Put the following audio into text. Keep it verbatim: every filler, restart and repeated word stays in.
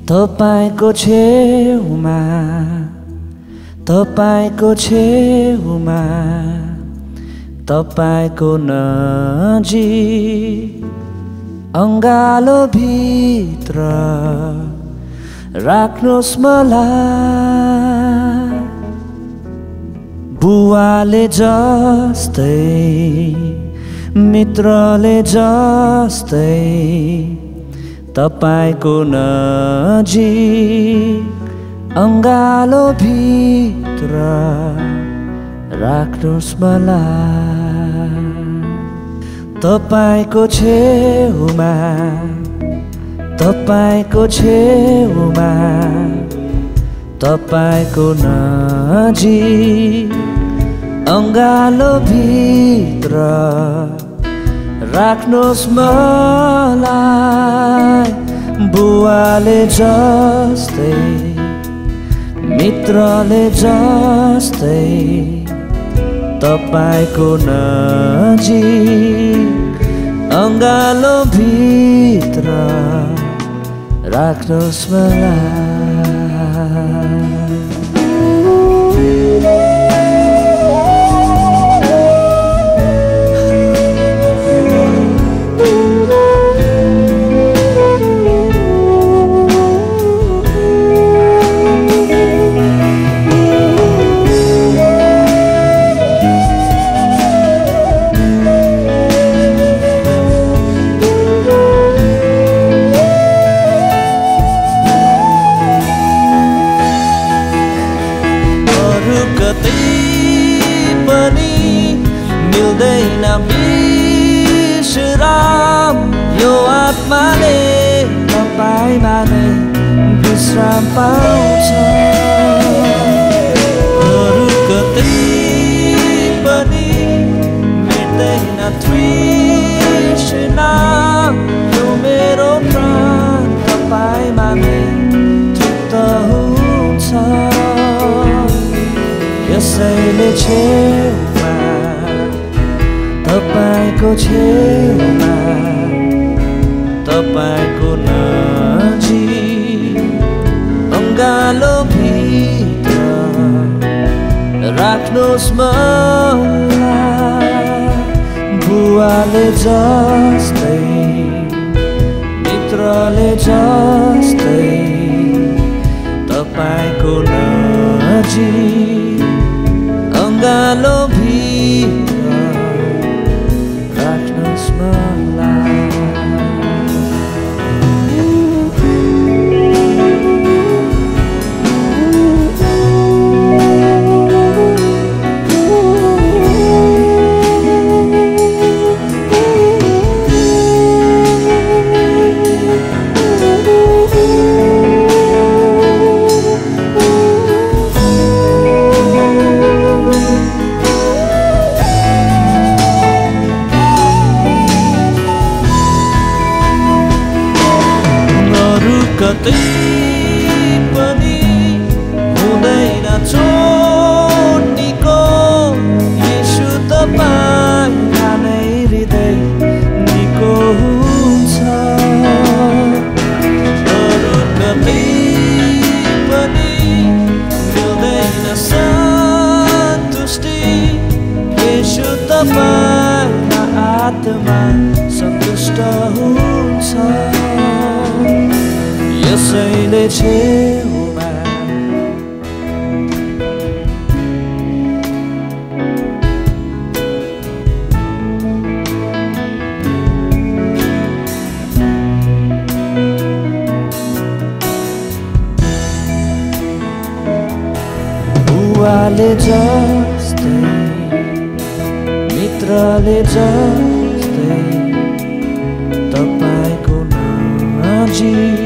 तपाईको छेउमा तपाईको छेउमा तपाईको नजिक अंगालो भित्र राख्नुस् मलाई बुवाले जस्तै मित्रले जस्तै तपाईको नजिक अंगालो भित्र राख्नुस् मलाई तपाईको छेउमा तपाईको छेउमा तपाईको नजिक अंगालो भित्र राख्नुस् मलाई बुवाले जस्तै मित्रले जस्तै तपाईको नजिक अंगालो भित्र राख्नुस् मलाई मिल्दैन विश्राम यो आत्माले तपाईमा नै विश्राम पाउँछ अरु कतै पनि मिल्दैन तृष्णा यो मेरो प्राण तपाईमा नै तृप्त हुन्छ यसैले छेउमा तपाईको छेउमा तपाईको नजिक अंगालो भित्र राख्नुस् मलाई बुवाले जस्तै मित्रले जस्तै तपाईको नजिक अंगालो भित्र राख्नुस् मलाई कतै पनि हुँदैन छोड्नेको येशू तपाईका नै हृदय निको हुन्छ अरु कतै पनि मिल्दैन सन्तुष्टि येशू तपाईका आत्मा सन्तुष्ट हुन्छ यसैले छेउमा बुवाले जस्तै मित्रले जस्तै तपाईको नजिक